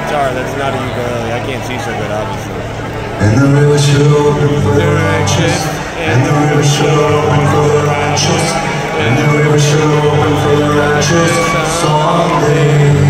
guitar. That's not a ukulele. I can't see so good, obviously. And the river should open for the righteous. And the river should open for the righteous. And the river should open for the righteous someday.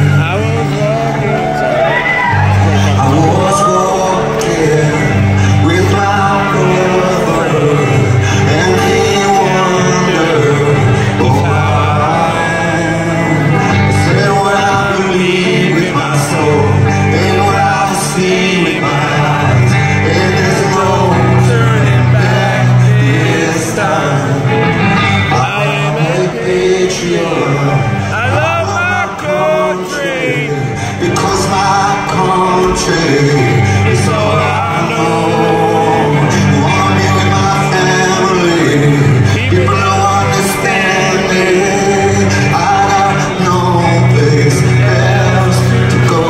I was walking with my brother, and he wondered why. I said what I believe with my soul, and what I see with my eyes, and there's no turning back this time. I am a patriot. I love my country, because my country is all I know. Want me with my family, people don't understand me. I got no place else to go.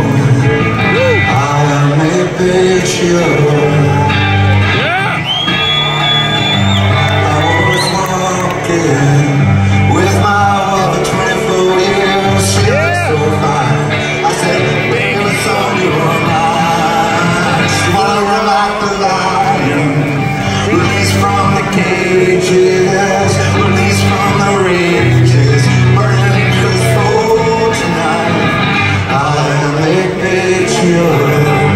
I am a patriot. I was walking with my mother 24 years. She was so fine. I said, baby, it's on your mind. She wanna run like the lion, released from the cages, released from the rages, burning crystal tonight. I am a patriot,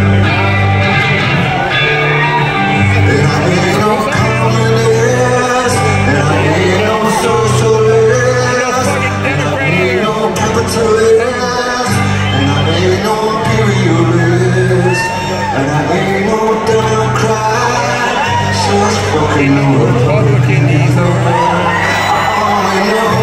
and I ain't no communist, and I ain't no socialist, and I ain't no capitalist, and I ain't no imperialist, and I ain't no Democrat, just fucking no Republican either. I only know